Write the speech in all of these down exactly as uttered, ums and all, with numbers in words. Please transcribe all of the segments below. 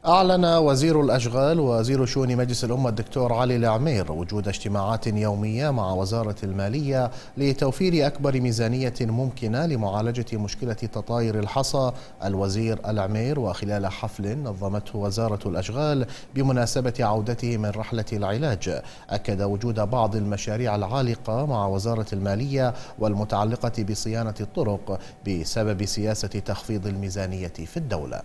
أعلن وزير الأشغال ووزير شؤون مجلس الأمة الدكتور علي العمير وجود اجتماعات يومية مع وزارة المالية لتوفير أكبر ميزانية ممكنة لمعالجة مشكلة تطاير الحصى. الوزير العمير وخلال حفل نظمته وزارة الأشغال بمناسبة عودته من رحلة العلاج أكد وجود بعض المشاريع العالقة مع وزارة المالية والمتعلقة بصيانة الطرق بسبب سياسة تخفيض الميزانية في الدولة.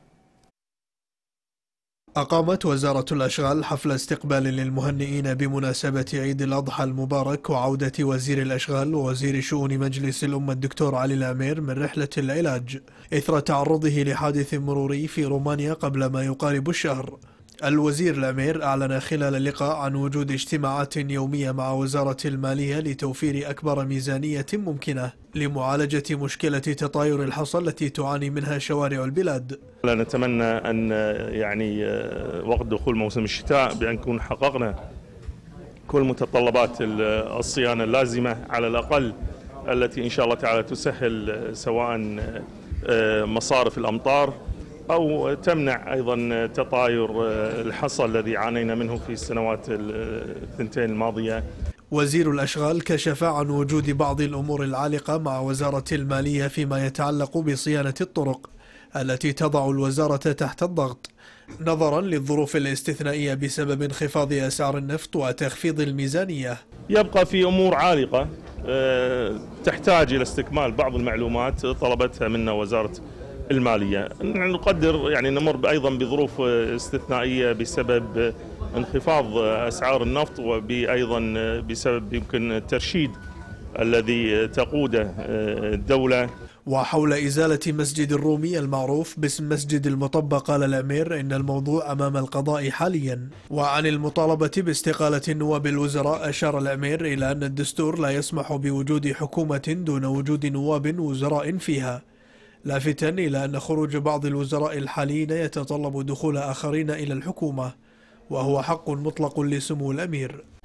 أقامت وزارة الأشغال حفل استقبال للمهنئين بمناسبة عيد الأضحى المبارك وعودة وزير الأشغال ووزير شؤون مجلس الأمة الدكتور علي العمير من رحلة العلاج إثر تعرضه لحادث مروري في رومانيا قبل ما يقارب الشهر. الوزير العمير أعلن خلال اللقاء عن وجود اجتماعات يومية مع وزارة المالية لتوفير أكبر ميزانية ممكنة لمعالجة مشكلة تطاير الحصى التي تعاني منها شوارع البلاد. نتمنى أن يعني وقت دخول موسم الشتاء بأن نكون حققنا كل متطلبات الصيانة اللازمة على الأقل التي إن شاء الله تعالى تسهل سواء مصارف الأمطار أو تمنع أيضا تطاير الحصى الذي عانينا منه في السنوات الثنتين الماضية. وزير الأشغال كشف عن وجود بعض الأمور العالقة مع وزارة المالية فيما يتعلق بصيانة الطرق التي تضع الوزارة تحت الضغط نظرا للظروف الاستثنائية بسبب انخفاض أسعار النفط وتخفيض الميزانية. يبقى في أمور عالقة تحتاج إلى استكمال بعض المعلومات طلبتها منا وزارة المالية. نقدر يعني نمر أيضا بظروف استثنائية بسبب انخفاض أسعار النفط وأيضا بسبب يمكن الترشيد الذي تقوده الدولة. وحول إزالة مسجد الرومي المعروف باسم مسجد المطبة قال الأمير إن الموضوع أمام القضاء حاليا. وعن المطالبة باستقالة نواب الوزراء أشار الأمير إلى أن الدستور لا يسمح بوجود حكومة دون وجود نواب وزراء فيها، لافتا إلى أن خروج بعض الوزراء الحاليين يتطلب دخول آخرين إلى الحكومة وهو حق مطلق لسمو الأمير.